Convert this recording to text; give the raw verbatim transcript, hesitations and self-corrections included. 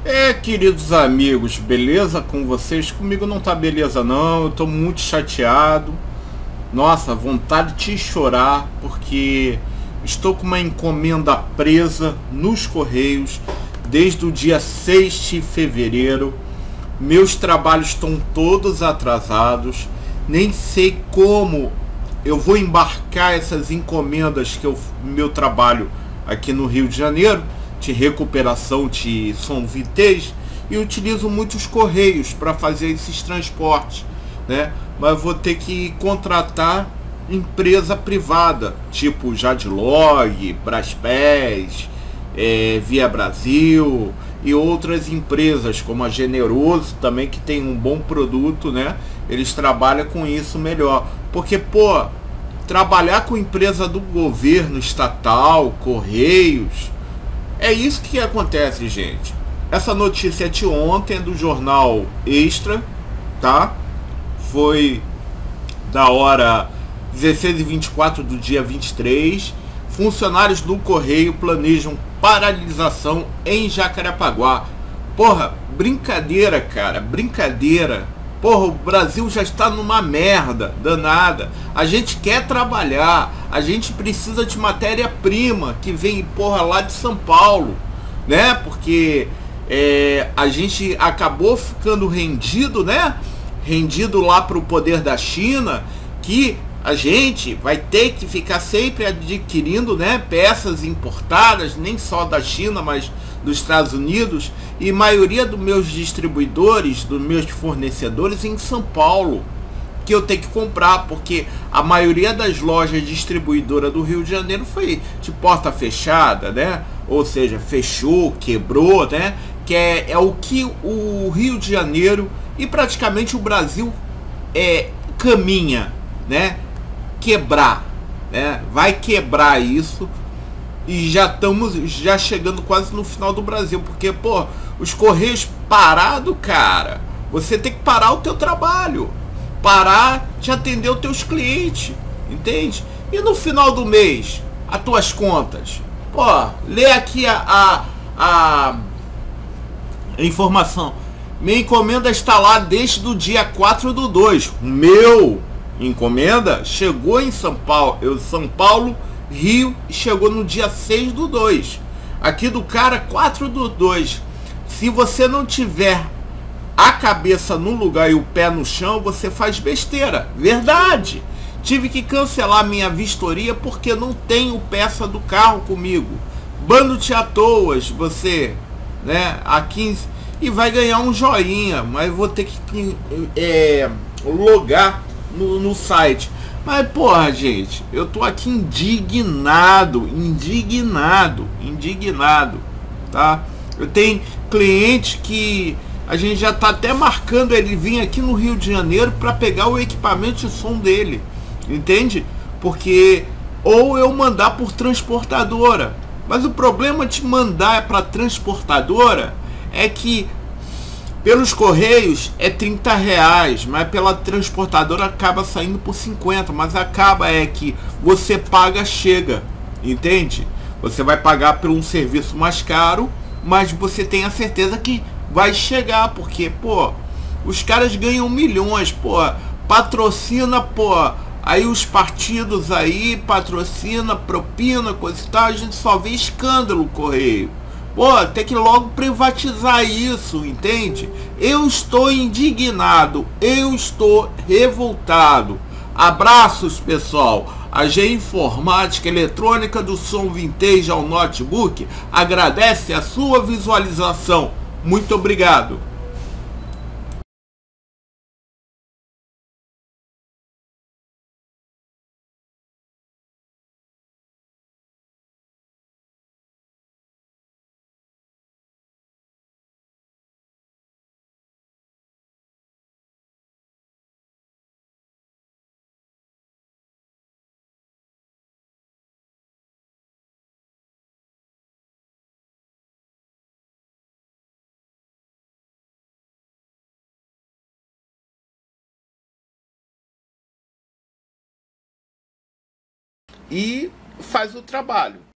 É, queridos amigos, beleza com vocês? Comigo não tá beleza não, eu tô muito chateado. Nossa, vontade de chorar, porque estou com uma encomenda presa nos Correios desde o dia seis de fevereiro. Meus trabalhos estão todos atrasados, nem sei como eu vou embarcar essas encomendas que eu meu trabalho aqui no Rio de Janeiro, de recuperação de som vintage, e utilizo muitos correios para fazer esses transportes, né? Mas vou ter que contratar empresa privada, tipo Jadlog, Braspés, é, Via Brasil e outras empresas como a Generoso também, que tem um bom produto, né? Eles trabalham com isso melhor, porque pô, trabalhar com empresa do governo estatal, Correios, é isso que acontece, gente. Essa notícia é de ontem, do jornal Extra, tá? Foi da hora dezesseis e vinte e quatro do dia vinte e três. Funcionários do Correio planejam paralisação em Jacarepaguá. Porra, brincadeira, cara, brincadeira. Porra, o Brasil já está numa merda danada. A gente quer trabalhar, a gente precisa de matéria-prima que vem, porra, lá de São Paulo, né? Porque é, a gente acabou ficando rendido, né? Rendido lá para o poder da China, que a gente vai ter que ficar sempre adquirindo, né, peças importadas, nem só da China, mas dos Estados Unidos, e maioria dos meus distribuidores, dos meus fornecedores em São Paulo, que eu tenho que comprar, porque a maioria das lojas distribuidoras do Rio de Janeiro foi de porta fechada, né? Ou seja, fechou, quebrou, né? Que é, é o que o Rio de Janeiro e praticamente o Brasil é, caminha, né? Quebrar, né? Vai quebrar isso. E já estamos já chegando quase no final do Brasil, porque pô, os Correios parado, cara, você tem que parar o teu trabalho, parar de atender os teus clientes, entende? E no final do mês, as tuas contas, pô, lê aqui a, a, a informação. Minha encomenda está lá desde o dia quatro do dois. Meu encomenda chegou em São Paulo, eu São Paulo, Rio, e chegou no dia seis do dois. Aqui do cara, quatro do dois. Se você não tiver a cabeça no lugar e o pé no chão, você faz besteira. Verdade. Tive que cancelar minha vistoria porque não tenho peça do carro comigo. Bando de à toas, você, né, a quinze, e vai ganhar um joinha, mas vou ter que é, logar no, no site. Mas porra, gente, eu tô aqui indignado, indignado, indignado, tá? Eu tenho cliente que a gente já tá até marcando ele vir aqui no Rio de Janeiro para pegar o equipamento de som dele, entende? Porque ou eu mandar por transportadora, mas o problema de mandar para transportadora é que pelos Correios é trinta reais, mas pela transportadora acaba saindo por cinquenta, mas acaba é que você paga, chega, entende? Você vai pagar por um serviço mais caro, mas você tem a certeza que vai chegar, porque, pô, os caras ganham milhões, pô, patrocina, pô, aí os partidos aí, patrocina, propina, coisa e tal, a gente só vê escândalo Correio. Pô, tem que logo privatizar isso, entende? Eu estou indignado, eu estou revoltado. Abraços, pessoal. A G Informática Eletrônica do Som Vintage ao Notebook agradece a sua visualização. Muito obrigado. E faz o trabalho.